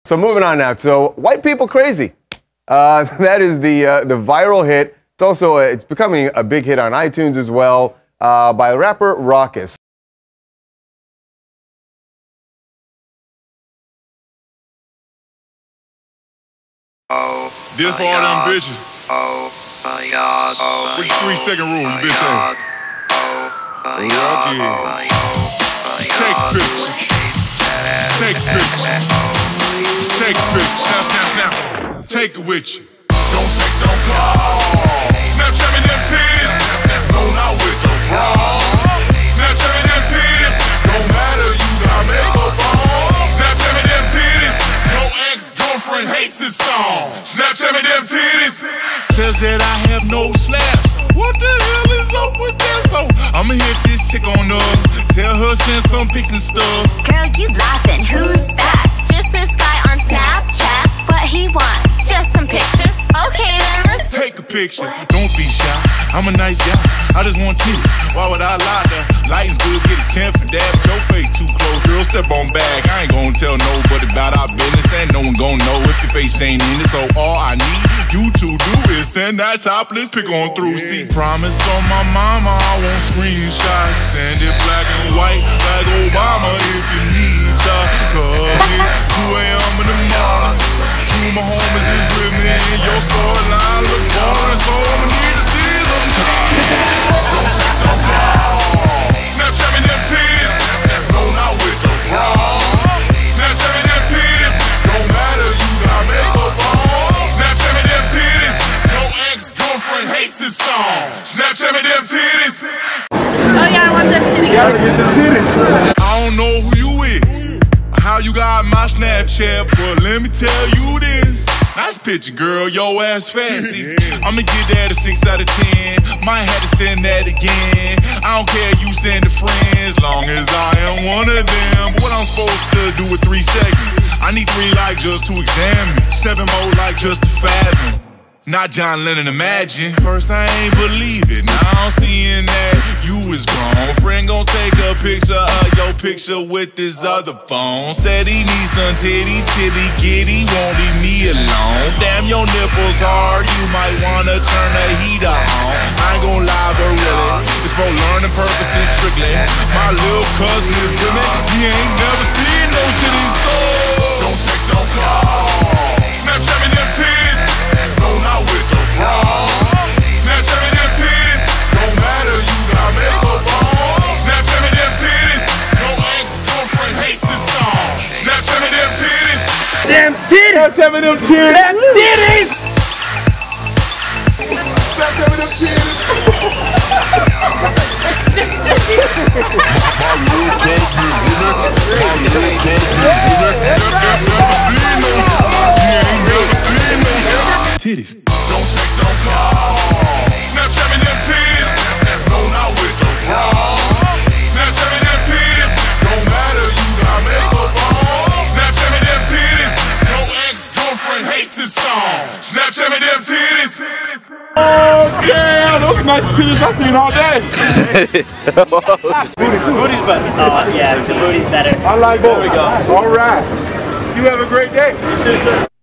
So moving on now. So white people crazy. That is the viral hit. It's also it's becoming a big hit on iTunes as well by rapper Rawkus. This for all them bitches. Oh my God. Oh with the 3-second rule, you bitch ass. Rocky. Take pictures. Take pictures. Take pictures. Snap, snap, snap. Take it with you. Don't text, don't call. Snapchat me them titties. Go out with the bra. Snapchat me them titties. Don't matter, you got makeup on. Snapchat me them titties. Your ex-girlfriend hates this song. Snapchat me them titties. Says that I have no slaps. What the hell is up with that? So I'ma hit this chick on up. Tell her send some pics and stuff. Girl, you laughing, who's that? Just this guy on Snapchat. What he want? Just some pictures? Okay then, let's take a picture. Don't be shy, I'm a nice guy. I just want titties. Why would I lie? The lighting's good, get a 10 for that. But your face too close, girl, step on back. I ain't gonna tell nobody about our business, and no one gonna know if your face ain't in it. So all I need you to do is send that topless pic on through. See, promise on my mama, I want screenshots. Send it black and white like Obama if you need to. Cause it's 2 a.m. in the morning. Two of my homies is with me, and your storyline look boring, so I'ma need to see them time. Don't text, don't call. Snapchat me them titties. Go out with the bra. Snapchat me them titties. Don't matter, you got makeup on. Snapchat me them titties. Your ex-girlfriend hates this song. Snapchat me them titties. Oh yeah, I want them titties. You gotta get them titties. I don't know who you is, how you got my Snapchat, but let me tell you this. Nice picture, girl, your ass fancy. I'ma get that a 6 out of 10. Might have to send that again. I don't care, you send to friends, long as I am one of them. But what I'm supposed to do with 3 seconds? I need 3 like just to examine, 7 more like just to fathom. Not John Lennon, imagine. First I ain't believe it, now I'm seeing that you is grown. Friend gon' take a picture of your picture with this other phone. Said he needs some titties, titty giddy, won't leave me alone. Damn, your nipples hard, you might wanna turn the heater on. I ain't gon' lie, but really, it's for learning purposes strictly. My little cousin is with me, he ain't never seen no titties, so don't text, don't call. Snapchat me them titties. Go out with the bra. Snapchat me them titties. Don't matter, you got makeup on. Snapchat me them titties. Your ex-girlfriend hates this song. Snapchat me them titties. Damn titties! Snapchat me them titties! Damn titties! Snapchat me them titties. My little cousin is with me. My little cousin is with me. Never seen no. He ain't never seen no. Titties. Don't text, don't call. Snapchat me them titties. Go out with the bra. Snapchat me them titties. Don't matter, you got makeup on. Snapchat me them titties. Your ex-girlfriend hates this song. Snapchat me them titties. Okay, those are nice titties I've seen all day. Booty's better. Oh yeah, the booty's better. I like both. There we go. All right. You have a great day. You too, sir.